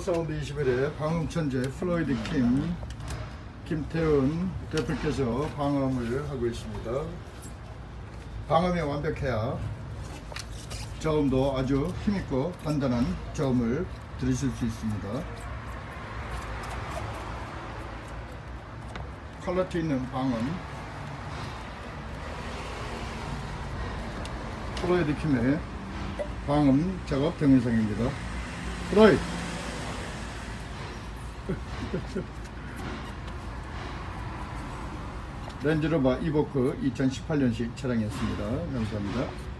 사운드 21회 방음천재 플로이드 김태훈 대표께서 방음을 하고 있습니다. 방음이 완벽해야 저음도 아주 힘있고 단단한 저음을 들으실 수 있습니다. 퀄리티 있는 방음, 플로이드 킴의 방음 작업 동영상입니다. 플로이드! 렌즈로버 이보크 2018년식 차량이었습니다. 감사합니다.